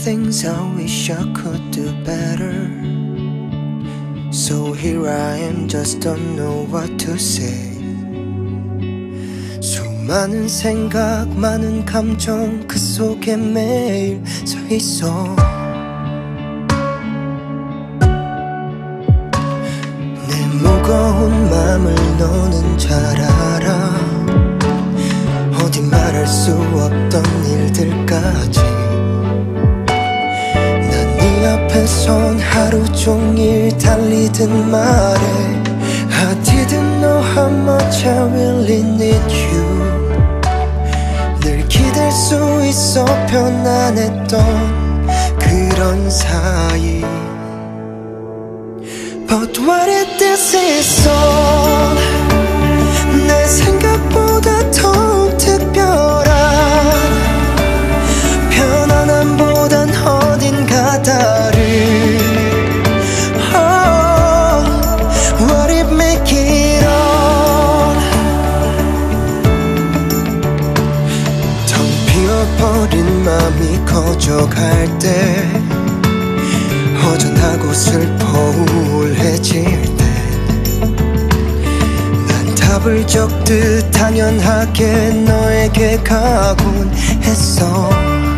things I wish I could do better. So here I am, just don't know what to say. 수많은 생각, 많은 감정 그 속에 매일 서 있어. 내 무거운 맘을 너는 잘 알아. 어디 말할 수 없던 일들까지 난 네 앞에선 하루 종일 달리든 말해. I didn't know how much I really need you. 늘 기댈 수 있어 편안했던 그런 사이. But what if this is all? 내 생각보다 더욱 특별한 편안함보단 어딘가 다른 What if make it all? 텅 비어버린 맘이 커져갈 때 허전하고 슬퍼 우울해질 때 난 답을 적듯 당연하게 너에게 가곤 했어.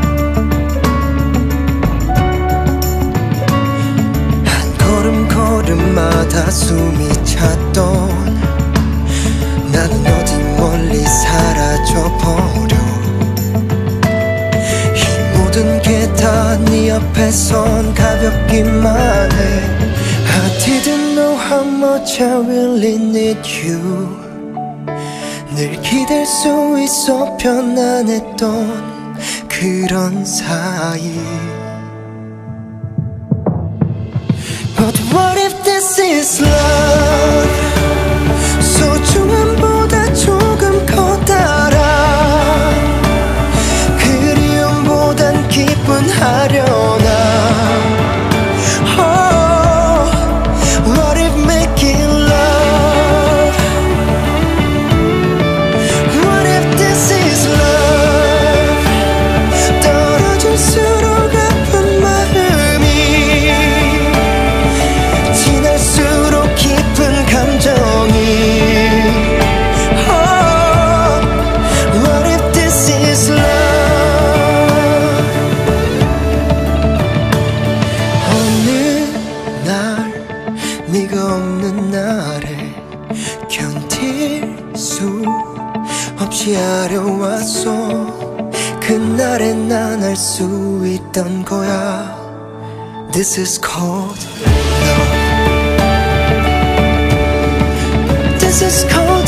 한 걸음 걸음마다 숨이 찼던 나는 어디 멀리 사라져버려. 모든 게 다 네 앞에선 가볍기만 해. I didn't know how much I really need you. 늘 기댈 수 있어 편안했던 그런 사이. But what if this is love? 소중함보다 조금 커다란 그리움보단 기쁜하려나. Oh, what if making love? What if this is love? 떨어질수록 아픈 마음이 지날수록 깊은 감정이. Oh, what if this is love? 네가 없는 날에 견딜 수 없이 아려왔어. 그날에 난 알 수 있던 거야. This is called love. This is called